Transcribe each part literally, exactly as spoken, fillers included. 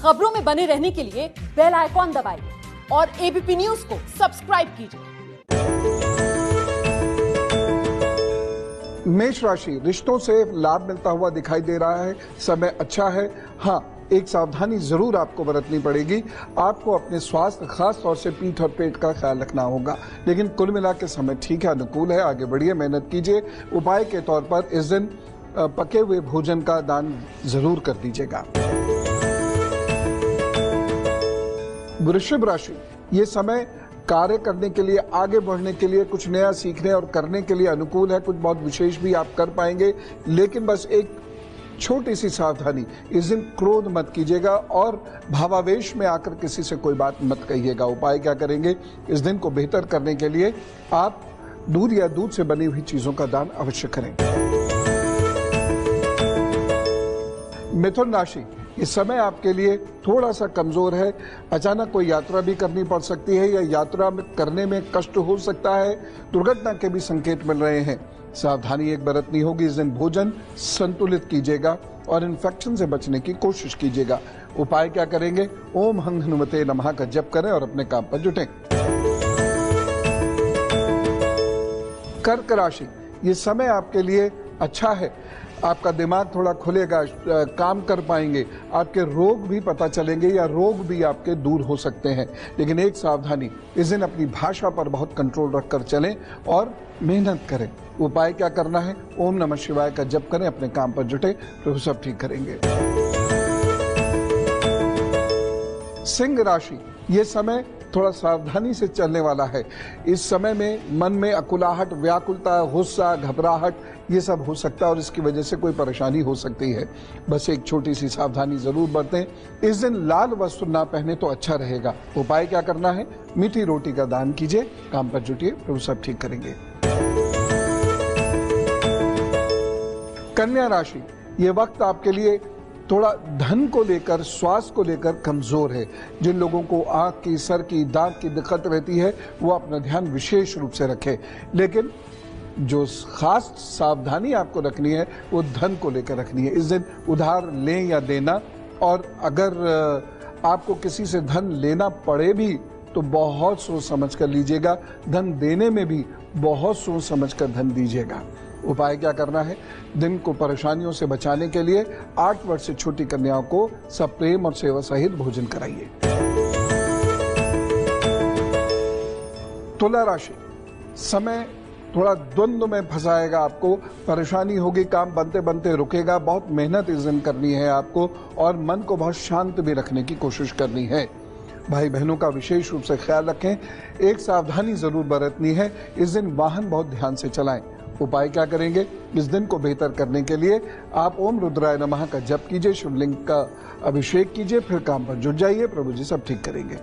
खबरों में बने रहने के लिए बेल आइकॉन दबाइए और एबीपी न्यूज को सब्सक्राइब कीजिए। मेष राशि, रिश्तों से लाभ मिलता हुआ दिखाई दे रहा है। समय अच्छा है। हाँ, एक सावधानी जरूर आपको बरतनी पड़ेगी। आपको अपने स्वास्थ्य, खास तौर से पीठ और पेट का ख्याल रखना होगा, लेकिन कुल मिला के समय ठीक है, अनुकूल है। आगे बढ़िए, मेहनत कीजिए। उपाय के तौर पर इस दिन पके हुए भोजन का दान जरूर कर दीजिएगा। वृषभ राशि, ये समय कार्य करने के लिए, आगे बढ़ने के लिए, कुछ नया सीखने और करने के लिए अनुकूल है। कुछ बहुत विशेष भी आप कर पाएंगे, लेकिन बस एक छोटी सी सावधानी, इस दिन क्रोध मत कीजिएगा और भावावेश में आकर किसी से कोई बात मत कहिएगा। उपाय क्या करेंगे? इस दिन को बेहतर करने के लिए आप दूध या दूध से बनी हुई चीजों का दान अवश्य करें। मिथुन राशि, इस समय आपके लिए थोड़ा सा कमजोर है। अचानक कोई यात्रा भी करनी पड़ सकती है या यात्रा में करने में कष्ट हो सकता है। दुर्घटना के भी संकेत मिल रहे हैं। सावधानी एक बरतनी होगी। इस दिन भोजन संतुलित कीजिएगा और इन्फेक्शन से बचने की कोशिश कीजिएगा। उपाय क्या करेंगे? ओम हंग हनुमते नमः का जप करें और अपने काम पर जुटें। कर्क राशि, ये समय आपके लिए अच्छा है। आपका दिमाग थोड़ा खुलेगा, काम कर पाएंगे। आपके रोग भी पता चलेंगे या रोग भी आपके दूर हो सकते हैं, लेकिन एक सावधानी, इस दिन अपनी भाषा पर बहुत कंट्रोल रखकर चलें और मेहनत करें। उपाय क्या करना है? ओम नमः शिवाय का जप करें, अपने काम पर जुटे, प्रभु सब ठीक करेंगे। सिंह राशि, ये समय थोड़ा सावधानी से चलने वाला है। इस समय में मन में अकुलाहट, व्याकुलता, गुस्सा, घबराहट, ये सब हो सकता है और इसकी वजह से कोई परेशानी हो सकती है। बस एक छोटी सी सावधानी जरूर बरतें। इस दिन लाल वस्त्र ना पहने तो अच्छा रहेगा। उपाय क्या करना है? मीठी रोटी का दान कीजिए, काम पर जुटिए, प्रभु सब ठीक करेंगे। कन्या राशि, ये वक्त आपके लिए थोड़ा धन को लेकर, स्वास्थ्य को लेकर कमजोर है। जिन लोगों को आंख की, सर की, दांत की दिक्कत रहती है, वो अपना ध्यान विशेष रूप से रखें। लेकिन जो खास सावधानी आपको रखनी है वो धन को लेकर रखनी है। इस दिन उधार लें या देना, और अगर आपको किसी से धन लेना पड़े भी तो बहुत सोच समझ कर लीजिएगा। धन देने में भी बहुत सोच समझ कर धन दीजिएगा। उपाय क्या करना है? दिन को परेशानियों से बचाने के लिए आठ वर्ष से छोटी कन्याओं को सब प्रेम और सेवा सहित भोजन कराइए। तुला राशि, समय थोड़ा द्वंद्व में फंसाएगा आपको, परेशानी होगी, काम बनते बनते रुकेगा। बहुत मेहनत इस दिन करनी है आपको और मन को बहुत शांत भी रखने की कोशिश करनी है। भाई बहनों का विशेष रूप से ख्याल रखें। एक सावधानी जरूर बरतनी है। इस दिन वाहन बहुत ध्यान से चलाएं। उपाय क्या करेंगे? इस दिन को बेहतर करने के लिए आप ओम रुद्राय नमः का जप कीजिए, शिवलिंग का अभिषेक कीजिए, फिर काम पर जुट जाइए, प्रभु जी सब ठीक करेंगे।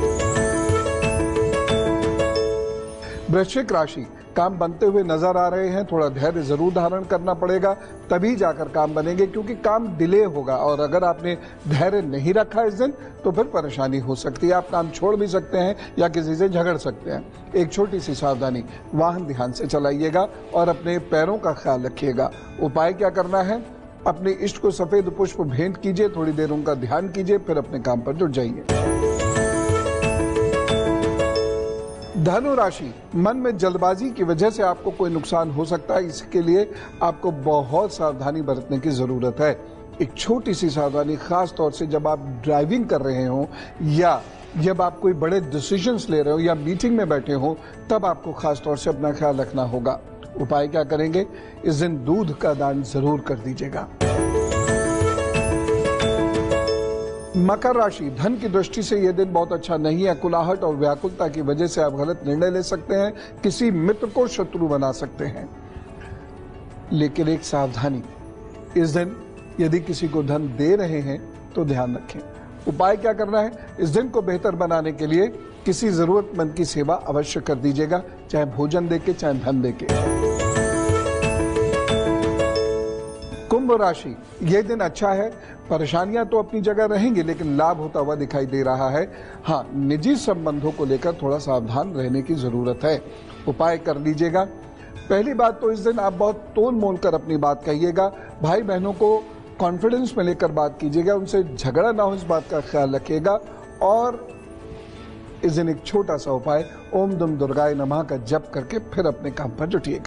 वृश्चिक राशि, काम बनते हुए नजर आ रहे हैं। थोड़ा धैर्य जरूर धारण करना पड़ेगा, तभी जाकर काम बनेंगे, क्योंकि काम डिले होगा। और अगर आपने धैर्य नहीं रखा इस दिन तो फिर परेशानी हो सकती है। आप काम छोड़ भी सकते हैं या किसी से झगड़ सकते हैं। एक छोटी सी सावधानी, वाहन ध्यान से चलाइएगा और अपने पैरों का ख्याल रखिएगा। उपाय क्या करना है? अपने इष्ट को सफेद पुष्प भेंट कीजिए, थोड़ी देर उनका ध्यान कीजिए, फिर अपने काम पर जुट जाइए। धनु राशि, मन में जल्दबाजी की वजह से आपको कोई नुकसान हो सकता है। इसके लिए आपको बहुत सावधानी बरतने की जरूरत है। एक छोटी सी सावधानी, खास तौर से जब आप ड्राइविंग कर रहे हो या जब आप कोई बड़े डिसीजंस ले रहे हो या मीटिंग में बैठे हो, तब आपको खास तौर से अपना ख्याल रखना होगा। उपाय क्या करेंगे? इस दिन दूध का दान जरूर कर दीजिएगा। मकर राशि, धन की दृष्टि से यह दिन बहुत अच्छा नहीं है। कुलाहट और व्याकुलता की वजह से आप गलत निर्णय ले सकते हैं, किसी मित्र को शत्रु बना सकते हैं। लेकिन एक सावधानी, इस दिन यदि किसी को धन दे रहे हैं तो ध्यान रखें। उपाय क्या करना है? इस दिन को बेहतर बनाने के लिए किसी जरूरतमंद की सेवा अवश्य कर दीजिएगा, चाहे भोजन देके, चाहे धन देके। कुंभ राशि, यह दिन अच्छा है। परेशानियां तो अपनी जगह रहेंगी, लेकिन लाभ होता हुआ दिखाई दे रहा है। हाँ, निजी संबंधों को लेकर थोड़ा सावधान रहने की जरूरत है। उपाय कर लीजिएगा। पहली बात तो इस दिन आप बहुत तोल मोल कर अपनी बात कहिएगा। भाई बहनों को कॉन्फिडेंस में लेकर बात कीजिएगा, उनसे झगड़ा ना हो इस बात का ख्याल रखिएगा। और इस दिन एक छोटा सा उपाय ओम दुम दुर्गाय नमः का जप करके फिर अपने काम पर जुटिएगा।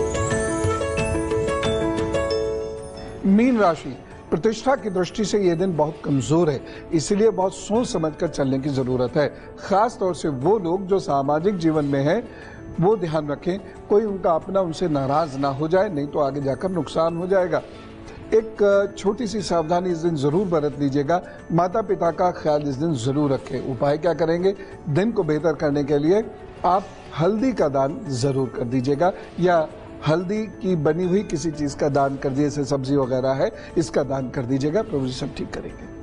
मीन राशि, प्रतिष्ठा की दृष्टि से यह दिन बहुत कमजोर है, इसलिए बहुत सोच समझकर चलने की जरूरत है। खास तौर से वो लोग जो सामाजिक जीवन में हैं वो ध्यान रखें, कोई उनका अपना उनसे नाराज ना हो जाए, नहीं तो आगे जाकर नुकसान हो जाएगा। एक छोटी सी सावधानी इस दिन जरूर बरत लीजिएगा, माता पिता का ख्याल इस दिन जरूर रखें। उपाय क्या करेंगे? दिन को बेहतर करने के लिए आप हल्दी का दान जरूर कर दीजिएगा, या हल्दी की बनी हुई किसी चीज का दान कर दिए, जैसे सब्जी वगैरह है, इसका दान कर दीजिएगा, प्रभु जी सब ठीक करेंगे।